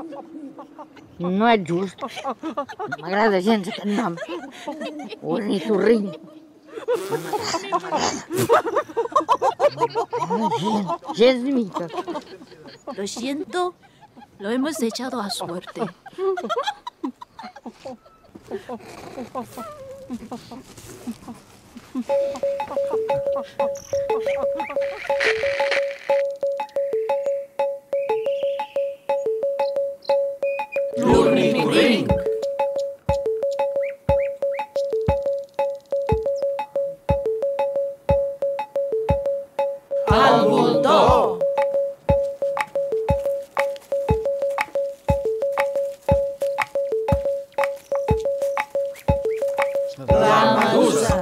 No és just. No m'agrada gens aquest nom. Ornitorrinc. No m'agrada. Gens ni mica. Lo siento, lo hemos echado a suerte. L'ornitorrinc. El voltor. La medusa.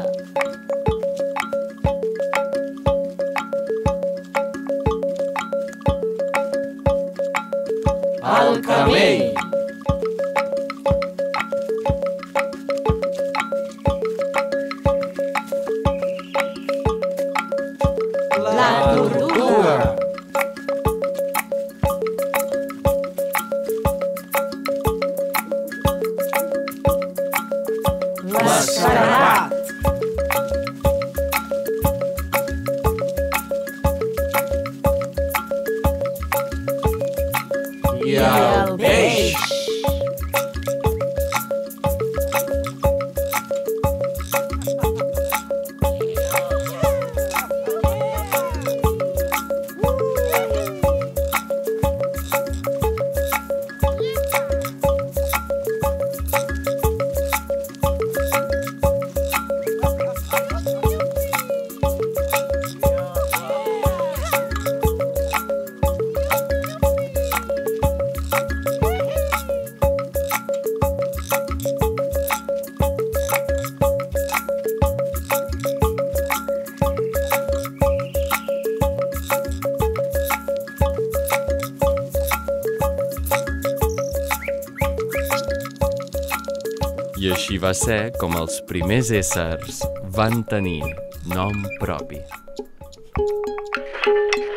El camell. La tortuga. L'escarabat. I el peix. I així va ser com els primers éssers van tenir nom propi.